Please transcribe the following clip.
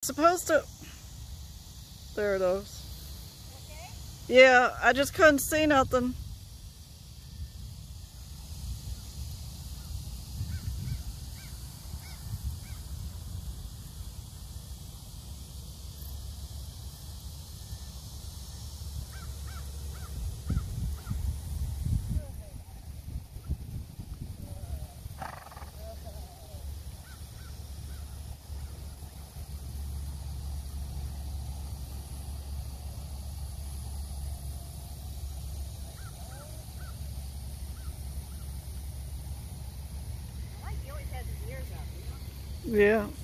supposed to... There it is. Okay? Yeah, I just couldn't see nothing. Yeah.